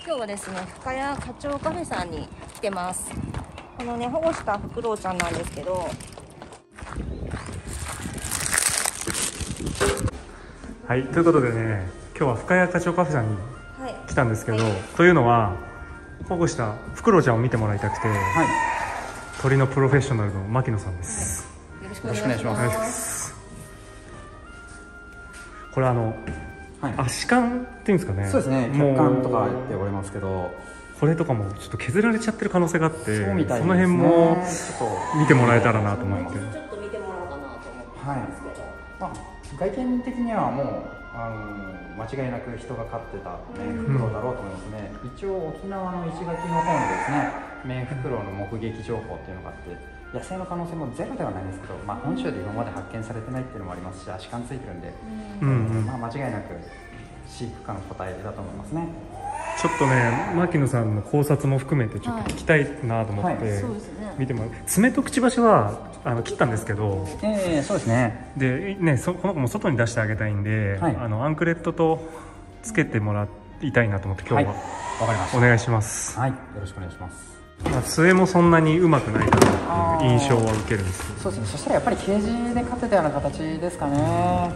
今日はですね、深谷課長カフェさんに来てます。このね、保護したフクロウちゃんなんですけど。 はい、ということでね、今日は深谷課長カフェさんに来たんですけど、というのは保護したフクロウちゃんを見てもらいたくて、鳥のプロフェッショナルの牧野さんです。 よろしくお願いします。 これアシカンっていうんですかね。 そうですね。血管とか言っておりますけど、 これとかもちょっと削られちゃってる可能性があって、 そうみたいですね。 その辺も見てもらえたらなと思って。 ちょっと見てもらおうかなと思ってますけど。 まあ、外見的にはもう間違いなく人が飼ってたメンフクロウだろうと思いますね。一応沖縄の石垣の方にですね、メンフクロウの目撃情報っていうのがあって、野生の可能性もゼロではないんですけど、まあ、本州で今まで発見されてないっていうのもありますし、アシカンついてるんで、まあ、間違いなく飼育下の答えだと思いますね。 ちょっとね、牧野さんの考察も含めてちょっと聞きたいなと思って見てもらう。爪とくちばしは切ったんですけど、 そうですね。 でね、この子も外に出してあげたいんで、アンクレットとつけてもらいたいなと思って今日は、 わかりました。 お願いします。 はい、よろしくお願いします。 末もそんなにうまくないかなっていう印象は受けるんですけど。 そうですね。そしたらやっぱりケージで飼ってたような形ですかね。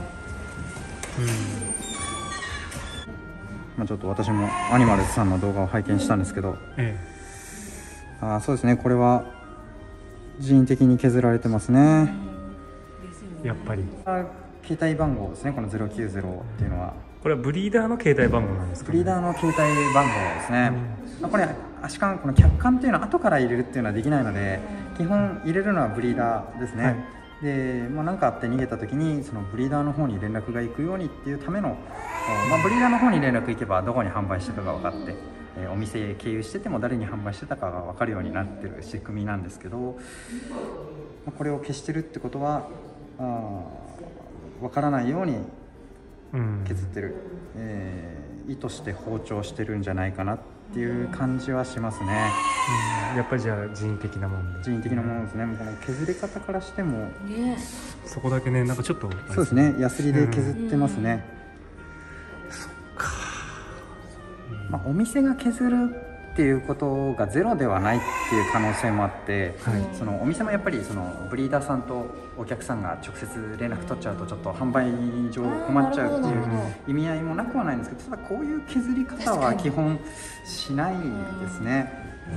まあちょっと私もアニマルズさんの動画を拝見したんですけど、そうですね。これは人為的に削られてますね。 やっぱり。 携帯番号ですね。この090っていうのは。 これはブリーダーの携帯番号なんですか、 ブリーダーの携帯番号ですね。これアシカン、この客観っていうのは後から入れるっていうのはできないので、基本入れるのはブリーダーですね。で、何かあって逃げた時にそのブリーダーの方に連絡が行くようにっていうための、ブリーダーの方に連絡行けばどこに販売してたか分かって、お店経由してても誰に販売してたかが分かるようになってる仕組みなんですけど、これを消してるってことは分からないように削ってる、意図して包丁してるんじゃないかなっていう感じはしますね。 やっぱりじゃあ人為的なもので、 人為的なものですね。この削り方からしても、 そこだけね、なんかちょっとそうですね、ヤスリで削ってますね。 そっか。 お店が削るっていうことがゼロではないっていう可能性もあって、そのお店もやっぱりそのブリーダーさんとお客さんが直接連絡取っちゃうとちょっと販売上困っちゃうっていう意味合いもなくはないんですけど、ただこういう削り方は基本しないですね。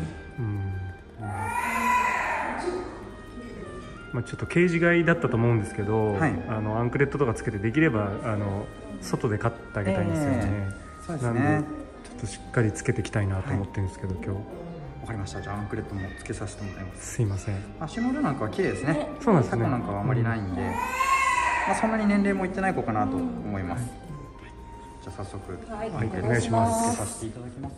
ちょっとケージ買いだったと思うんですけど、アンクレットとかつけてできれば外で飼ってあげたいんですよね。 そうですね。 ちょっとしっかりつけていきたいなと思ってるんですけど、今日。 わかりました。じゃあアンクレットもつけさせてもらいます。 すいません。 足の裏なんかは綺麗ですね。 そうなんですね。 タコなんかはあまりないんで、そんなに年齢もいってない子かなと思います。じゃあ早速、 お願いします。 つけさせていただきます。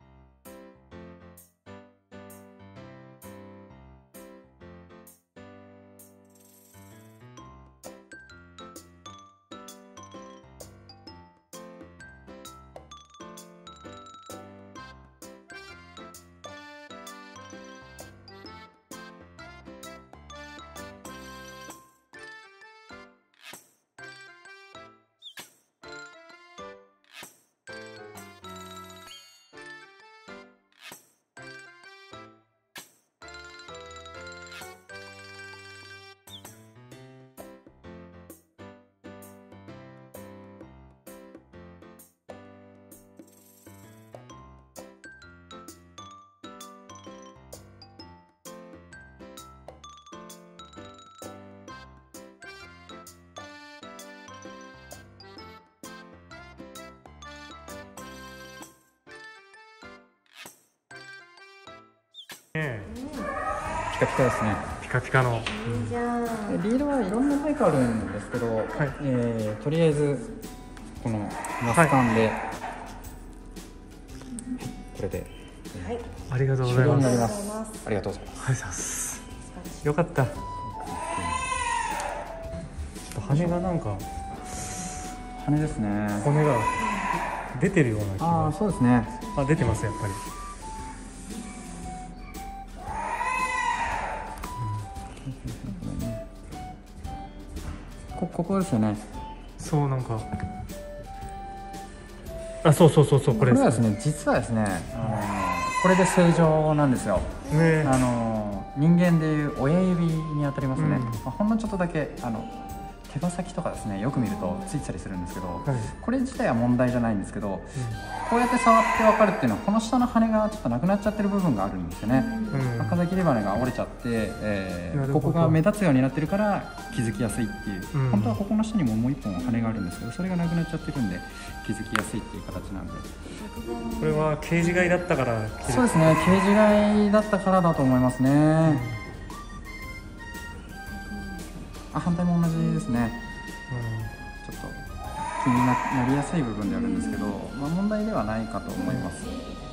ピカピカですね。 ピカピカの。 リードはいろんなタイプあるんですけど、とりあえずこのマスカンで、これで、 ありがとうございます。 ありがとうございます。 よかった。ちょっと羽がなんか羽ですね。 骨が出てるような気が。 そうですね。 出てますやっぱり。 ここですよね。 そう、なんかあ、そうそうそうそう、これこれはですね、実はですね、これで正常なんですよ。 ね。 人間でいう親指に当たりますね。 うんまあ、ほんのちょっとだけ手羽先とかですね、よく見るとついてたりするんですけど、 はい、 これ自体は問題じゃないんですけど、こうやって触って分かるっていうのは、この下の羽がちょっとなくなっちゃってる部分があるんですよね。 うん、 赤崎リバネが折れちゃって、ここが目立つようになってるから気づきやすいっていう、 うん、 本当はここの下にももう一本羽があるんですけど、それがなくなっちゃってるんで気づきやすいっていう形なんで。 これはケージ飼いだったから。 そうですね、ケージ飼いだったからだと思いますね。反対も同じですね。ちょっと気になりやすい部分であるんですけど、まあ、問題ではないかと思います。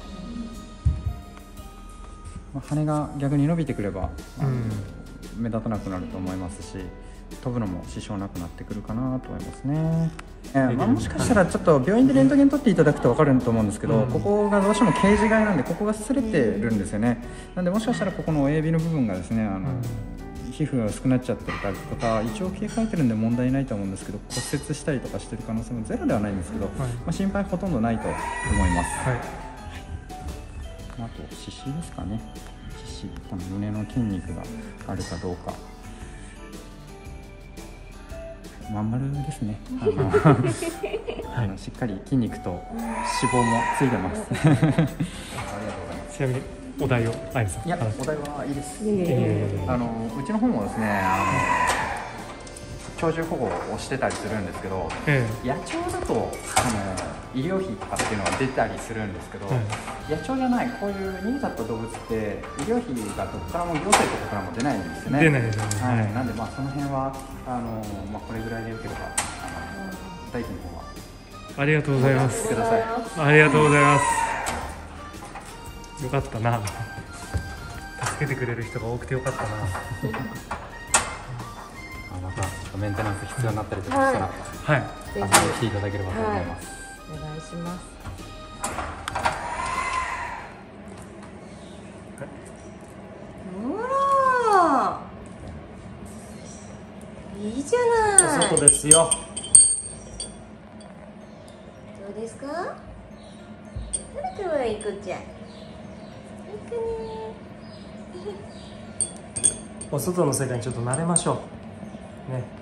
まあ、羽が逆に伸びてくれば、目立たなくなると思いますし、飛ぶのも支障なくなってくるかなと思いますね。まあ、もしかしたらちょっと病院でレントゲン取っていただくと分かると思うんですけど、ここがどうしてもケージ飼いなんで、ここが擦れてるんですよね。なんでもしかしたらここの親指の部分がですね、皮膚が薄くなっちゃってるとか、一応毛生えてるんで問題ないと思うんですけど、骨折したりとかしてる可能性もゼロではないんですけど、まあ、心配ほとんどないと思います。はい、あと四肢ですかね。四肢、この胸の筋肉があるかどうか。まん丸ですね。しっかり筋肉と脂肪もついてます。ありがとうございます。 ちなみにお題をあやさん。 いや、お題はいいです。うちの方もですね、鳥獣保護をしてたりするんですけど、野鳥だと医療費とかっていうのが出たりするんですけど、野鳥じゃないこういう逃げちゃった動物って医療費がどこからも行政とかからも出ないんですよね。 出ないですよね。 はい、なんでまあその辺はまあこれぐらいでよければ代金の方はありがとうございます。 ください。 ありがとうございます。よかったな。助けてくれる人が多くてよかったな。 またメンテナンス必要になったりとかしたら、はい、来ていただければと思います。 お願いします。いいじゃない。 お外ですよ。 どうですか？はるくんは行くじゃん。行くね。 お外の世界にちょっと慣れましょう。ね。